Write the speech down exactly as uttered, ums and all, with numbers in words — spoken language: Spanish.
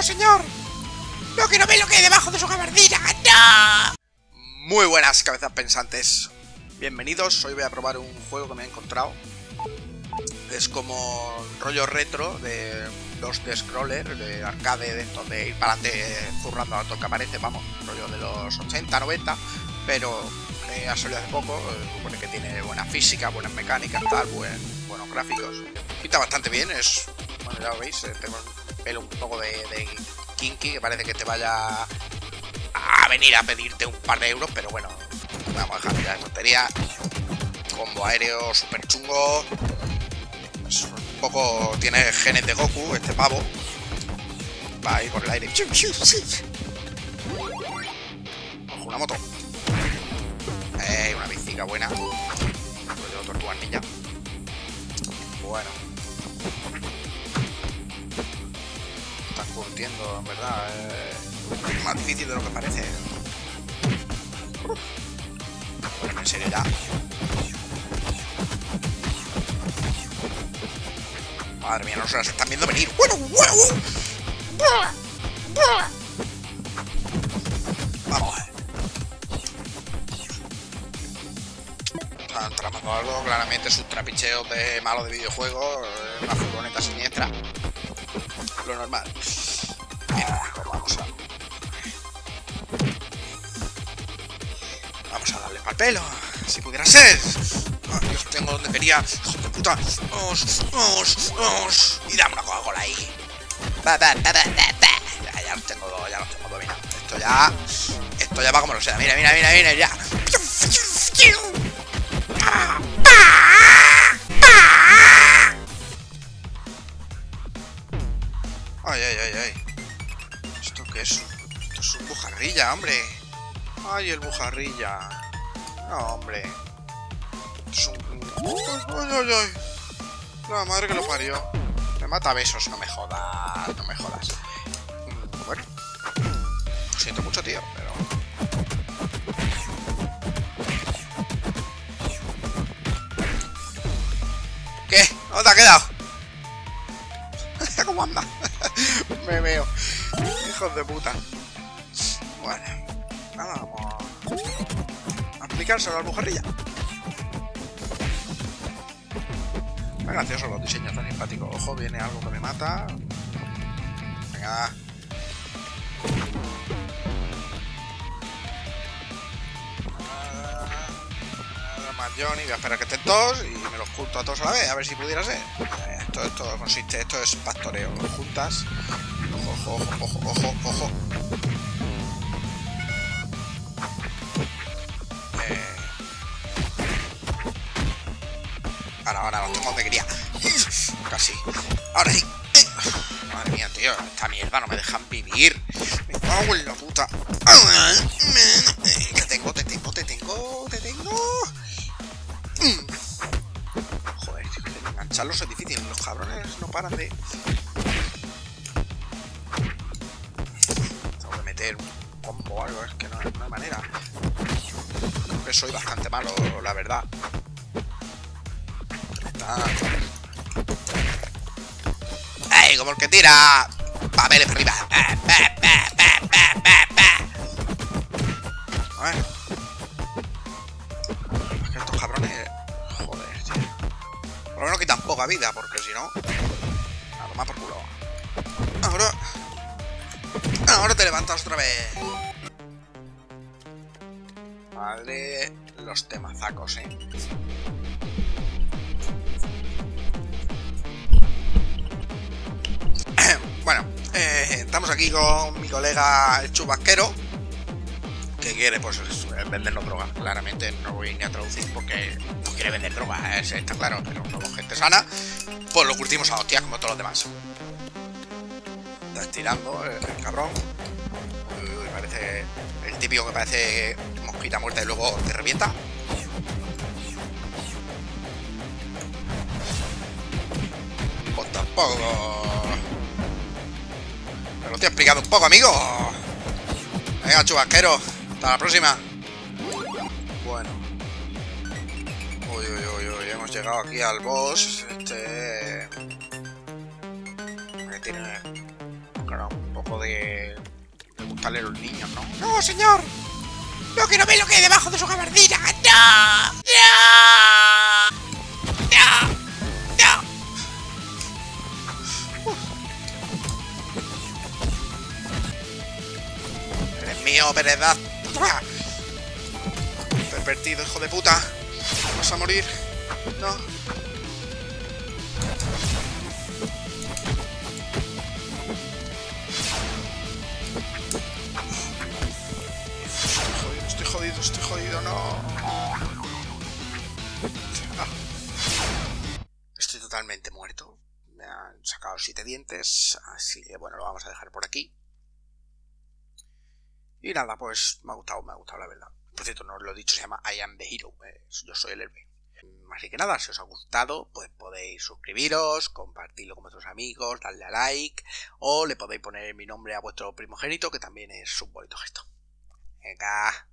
¡Vamos, señor! ¡No, que no ve lo que hay debajo de su gabardina! ¡No! Muy buenas, cabezas pensantes. Bienvenidos, hoy voy a probar un juego que me he encontrado. Es como rollo retro de dos de scroller, de arcade, de estos de ir para adelante zurrando a todo que aparece, vamos, rollo de los ochenta, noventa, pero eh, ha salido hace poco, eh, supone que tiene buena física, buenas mecánicas, tal, buen, buenos gráficos. Pinta bastante bien, es, bueno, ya lo veis, eh, tengo el pelo un poco de, de kinky, que parece que te vaya a venir a pedirte un par de euros, pero bueno, vamos a dejar ya de tontería. Combo aéreo super chungo. Pues un poco tiene genes de Goku, este pavo. Va ahí por el aire. Ojo, una moto. Eh, una bicica buena. Rollo tortuga ninja. Bueno. Están curtiendo, en verdad. Eh, es más difícil de lo que parece. Bueno, en serio ya. Madre mía, no se las están viendo venir. ¡Bueno, bueno! Vamos. Están tramando algo. Claramente sus trapicheos de malos de videojuegos. Una furgoneta siniestra. Lo normal. Mira, pues vamos a... Vamos a darle pa'l pelo. Si pudiera ser. Ay, Dios, tengo donde quería. ¡Hijo de puta! ¡Vamos! ¡Vamos! ¡Vamos! Y dame una Coca-Cola ahí. Ba, ba, ba, ba, ba, ba. Ya, ya los tengo, ya los tengo dominados. Esto ya. Esto ya va como lo sea. Mira, mira, mira, mira, ya. Ay, ay, ay, ay. ¿Esto qué es? Esto es un bujarrilla, hombre. Ay, el bujarrilla. No, hombre. Es un... Ay, ay, ay. La madre que lo parió. Me mata a besos, no me jodas. No me jodas. Bueno. Lo siento mucho, tío, pero... ¿Qué? ¿Dónde te ha quedado? ¿Cómo anda? Me veo. Hijos de puta. Bueno. Nada, vamos a aplicárselo al bujarrilla. Muy graciosos los diseños, tan simpáticos. Ojo, viene algo que me mata. Venga. Nada más Johnny. Voy a esperar que estén todos y me los junto a todos a la vez. A ver si pudiera ser. Esto, esto consiste, esto es pastoreo. Los juntas. Ojo, ojo, ojo, ojo, ojo. Eh... Ahora, ahora, los tengo donde quería. Casi. Ahora sí. Madre mía, tío. Esta mierda no me dejan vivir. Me cago en la puta. Te tengo, te tengo, te tengo, te tengo. Joder, engancharlos es difícil. Los cabrones no paran de... Tengo que meter un combo o algo. Es que no, no hay manera. Creo que soy bastante malo, la verdad. ¡Ey! Como el que tira papeles por arriba. A ver. Es que estos cabrones... Joder, tío. Por lo menos quitan poca vida, porque si no... A tomar por culo. Ahora... Ahora te levantas otra vez. Vale... Los temazacos, eh. Bueno, eh, estamos aquí con mi colega el chubasquero, que quiere, pues, vendernos droga. Claramente no voy ni a traducir porque no quiere vender droga, ¿eh? Está claro, pero somos gente sana, pues lo curtimos a hostias como todos los demás. Está estirando el, el cabrón. Uy, uy, parece el típico que parece mosquita muerta y luego te revienta. Pues tampoco... Me lo estoy explicando un poco, amigo. Venga, chubasquero. Hasta la próxima. Bueno. Uy, uy, uy, uy. Hemos llegado aquí al boss. Este... Que tiene... Claro, un poco poco de, de gustarle a los niños, ¿no? ¡No, señor! ¡No, que no ve lo que hay debajo de su gabardina! ¡No! ¡No! ¡No! ¡No! Uf. ¡Eres mío, Peredad! Pervertido, hijo de puta. Vas a morir. No. Estoy jodido, estoy jodido, no. Ah. Estoy totalmente muerto. Me han sacado siete dientes. Así que bueno, lo vamos a dejar por aquí. Y nada, pues me ha gustado, me ha gustado la verdad. Por cierto, no os lo he dicho, se llama I am the hero. Yo soy el héroe. Así que nada, si os ha gustado, pues podéis suscribiros, compartirlo con vuestros amigos, darle a like, o le podéis poner mi nombre a vuestro primogénito, que también es un bonito gesto. Venga.